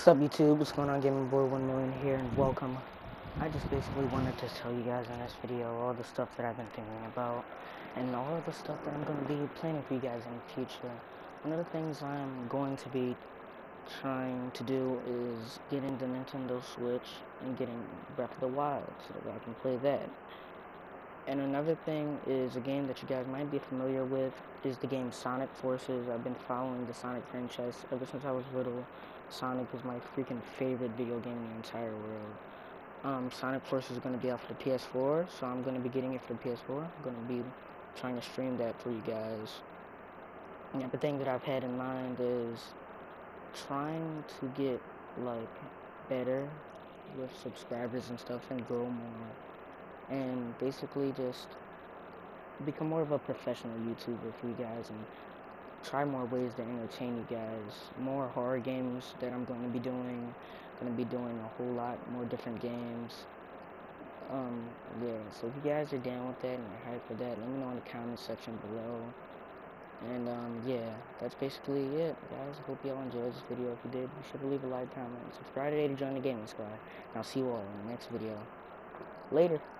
What's up, YouTube? What's going on? Gaming Boy 1 Million here, and welcome. I just basically wanted to tell you guys in this video all the stuff that I've been thinking about, and all the stuff that I'm going to be planning for you guys in the future. One of the things I'm going to be trying to do is getting the Nintendo Switch and getting Breath of the Wild so that I can play that. And another thing is a game that you guys might be familiar with is the game Sonic Forces. I've been following the Sonic franchise ever since I was little. Sonic is my freaking favorite video game in the entire world. Sonic Forces is going to be out for the PS4, so I'm going to be getting it for the PS4. I'm going to be trying to stream that for you guys. And the thing that I've had in mind is trying to get, like, better with subscribers and stuff and grow more. And basically just become more of a professional YouTuber for you guys and try more ways to entertain you guys. More horror games that I'm going to be doing. Going to be doing a whole lot more different games. Yeah, so if you guys are down with that and you're hyped for that, let me know in the comment section below. And yeah, that's basically it, guys. Hope y'all enjoyed this video. If you did, be sure to leave a like, comment, and subscribe today to join the gaming squad. And I'll see you all in the next video. Later.